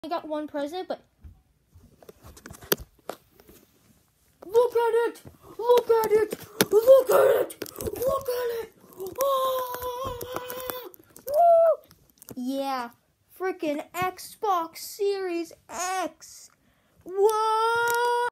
I got one present, but look at it! Look at it! Look at it! Look at it! Ah! Woo! Yeah, freaking Xbox Series X. Whoa!